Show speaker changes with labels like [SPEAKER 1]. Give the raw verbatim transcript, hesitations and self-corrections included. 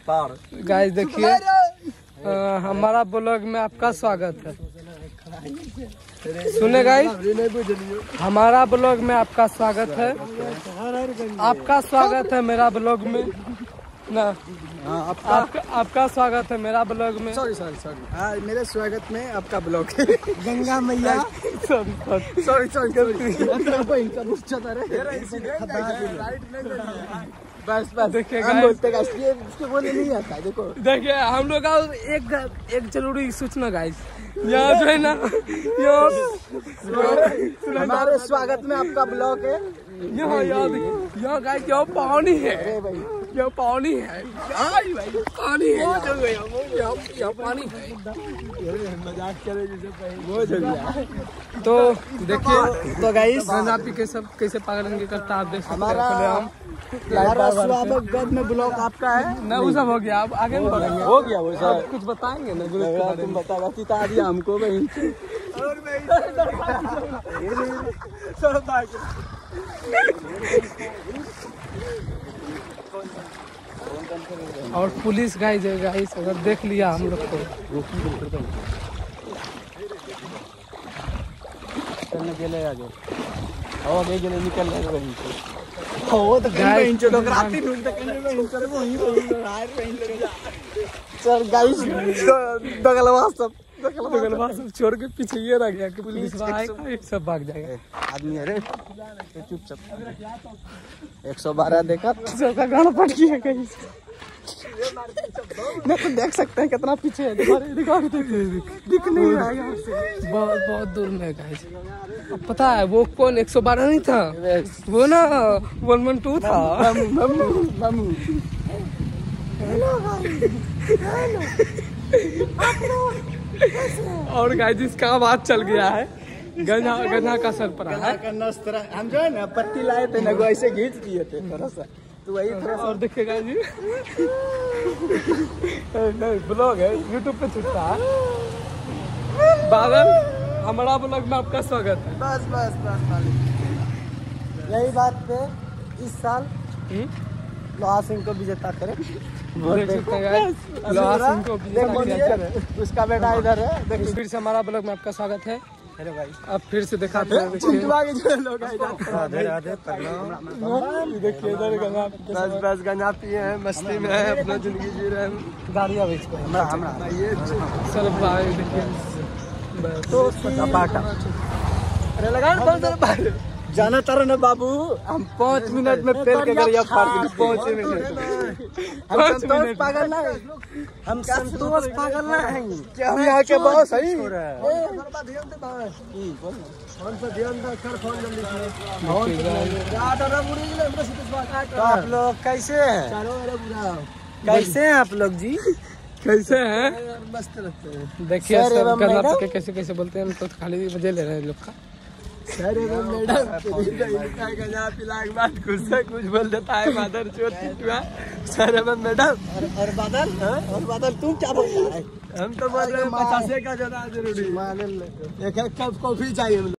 [SPEAKER 1] Guys देखिए हमारा blog में आपका स्वागत है। सुने गाइस, हमारा ब्लॉग में आपका स्वागत है। आपका स्वागत है मेरा ब्लॉग में ना। आपका आपका, आपका स्वागत है मेरा ब्लॉग में।
[SPEAKER 2] सॉरी सॉरी सॉरी मेरे स्वागत में आपका ब्लॉग गंगा मैया। सॉरी सॉरी सॉरी बस बस देखिए बोलने नहीं आता। देखो
[SPEAKER 1] देखिए हम लोग का एक एक जरूरी सूचना गाइस, यहाँ जो है ना, यहाँ
[SPEAKER 2] हमारे स्वागत में आपका ब्लॉग है।
[SPEAKER 1] यहाँ यहाँ यहाँ गाइस यहाँ पानी है, यहाँ पानी है, पानी है, यहाँ पानी है।
[SPEAKER 2] मजाक करे जैसे
[SPEAKER 1] तो देखिए
[SPEAKER 2] तो गाइस
[SPEAKER 1] गंजा पी के सब कैसे पागल करता आप देख सकते
[SPEAKER 2] हमारा
[SPEAKER 1] हम।
[SPEAKER 2] हमारा स्वागत में ब्लॉग आपका है
[SPEAKER 1] ना, वो सब हो गया। अब आगे बढ़ेंगे।
[SPEAKER 2] हो गया वो सब
[SPEAKER 1] कुछ बताएंगे ना,
[SPEAKER 2] तुम बताओ चिता दिया हमको भाई।
[SPEAKER 1] और पुलिस गाइस गाइस अगर देख लिया हम लोग को
[SPEAKER 2] चलने के लिए आगे और आगे गेले निकल रहे वहीं से। हो तो गाइस चलो रात दिन तक में चल वो ही सर गाइस बगलवा सब
[SPEAKER 1] बगलवा सब छोड़ के पीछे ये रह गया कि पुलिस आएगा सब भाग जाएगा।
[SPEAKER 2] आदमी अरे चुपचाप एक सौ बारह देखा सबका गाना पट गया कहीं मैं तो देख सकते हैं कितना पीछे है। दिख नहीं रहा यहाँ से,
[SPEAKER 1] बहुत बहुत दूर में गाइस। अब पता है वो कौन एक सौ बारह नहीं था, वो ना वन वन टू था। और गाइस इसका आवाज चल गया है, गन्ना गन्ना का सर पड़ा है।
[SPEAKER 2] हम जो है ना पत्ती लाए थे ना, वो ऐसे घींच दिए थे थोड़ा सा, तो वही थोड़ा सा।
[SPEAKER 1] और देखिएगा जी नहीं ब्लॉग है यूट्यूब पे छूटता है। बादल हमारा ब्लॉग में आपका स्वागत है।
[SPEAKER 2] बस बस बस मालिक यही बात पे इस साल लोहा सिंह को विजेता करें।
[SPEAKER 1] देख सकते हैं लोहा सिंह को विजेता करें।
[SPEAKER 2] उसका बेटा इधर है। देखिए
[SPEAKER 1] फिर से हमारा ब्लॉग में आपका स्वागत है।
[SPEAKER 2] अरे भाई
[SPEAKER 1] अब फिर से दिखाते हैं। देखिए इधर गंगा
[SPEAKER 2] बस बस गंजा पिए हैं, मस्ती में है, अपना जिंदगी जी रहे हैं। गाड़ियाँ बेच के
[SPEAKER 1] सर भाई देखिए
[SPEAKER 2] तो अरे लगा जाना तारा ना बाबू, हम पाँच मिनट में पेड़ के गरिया फाड़ देंगे। पाँच मिनट हम संतोष पागल ना, हम संतोष पागल ना हैं। क्या हम यहाँ के बॉस हैं? तो आप लोग कैसे हैं? कैसे हैं आप लोग जी?
[SPEAKER 1] कैसे हैं?
[SPEAKER 2] मस्त लगते हैं।
[SPEAKER 1] देखिए सब गंगा पी के कैसे कैसे बोलते हैं, तो खाली मजे ले रहे हैं लोग का।
[SPEAKER 2] सर मैडम गंजा पिला के बाद कुछ से कुछ बोल देता है बादल चोट पिटुआ। सर एवं मैडम और बादल और बादल तुम क्या बोलता है? हम तो बोल रहे हैं पचासे का ज्यादा जरूरी। एक एक कप कॉफी चाहिए।